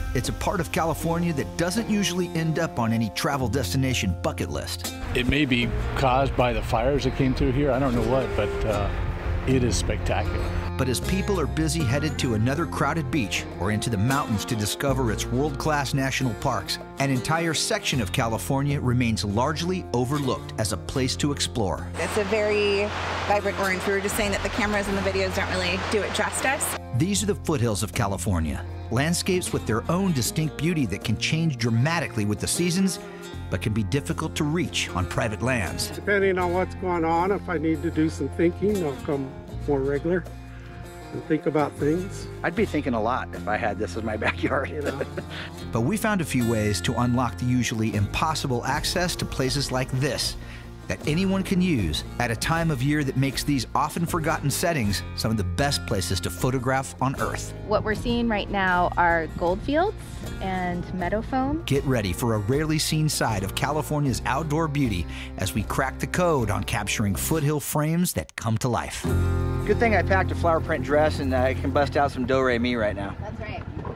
It's a part of California that doesn't usually end up on any travel destination bucket list. It may be caused by the fires that came through here. I don't know what, but it is spectacular. But as people are busy headed to another crowded beach or into the mountains to discover its world-class national parks, an entire section of California remains largely overlooked as a place to explore. It's a very vibrant orange. We were just saying that the cameras and the videos don't really do it justice. These are the foothills of California, landscapes with their own distinct beauty that can change dramatically with the seasons, but can be difficult to reach on private lands. Depending on what's going on, if I need to do some thinking, I'll come more regular and think about things. I'd be thinking a lot if I had this as my backyard. You know? But we found a few ways to unlock the usually impossible access to places like this that anyone can use at a time of year that makes these often forgotten settings some of the best places to photograph on Earth. What we're seeing right now are gold fields and meadow foam. Get ready for a rarely seen side of California's outdoor beauty as we crack the code on capturing foothill frames that come to life. Good thing I packed a flower print dress and I can bust out some do-re-mi right now. That's right.